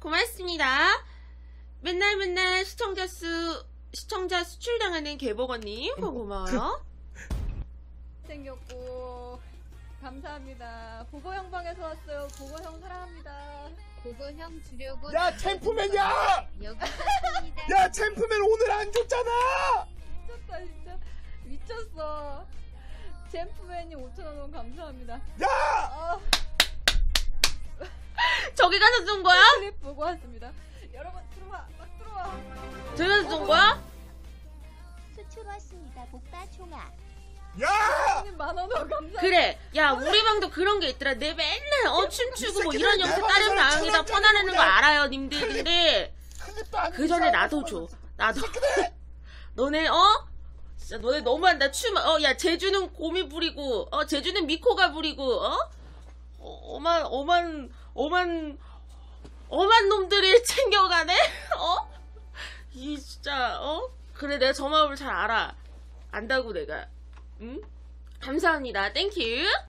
고맙습니다. 맨날 시청자 수출당하는 개버거님 고마워요. 생겼고 감사합니다. 보고 형방에서 왔어요. 보고 형 사랑합니다. 보고 형 주려고. 야 챔프맨이야! 여기 샀습니다. 야 챔프맨 오늘 안 줬잖아! 미쳤다 진짜. 미쳤어. 잼프맨님 5,000원 너무 감사합니다. 야! 저기 가서 준 거야? 클립 보고 왔습니다. 여러분 들어와. 막 들어와. 저기 가서 준 거야? 수출 왔습니다. 복다 총아. 야! 형님 만원 더 감사합니다. 그래. 야 우리 방도 그런 게 있더라. 내 맨날 춤추고 뭐 이런 이 영상 새끼들 다른 내 방에다 방에서 퍼나르는 거 그냥 알아요 님들. 근데 클립도 안 그 전에 나도 줘. 나도. 너네 진짜 너네 너무한다. 야 제주는 곰이 부리고 제주는 미코가 부리고 어만 놈들이 챙겨가네. 이 진짜 그래 내가 저 마음을 잘 알아. 안다고 내가. 응? 감사합니다. 땡큐.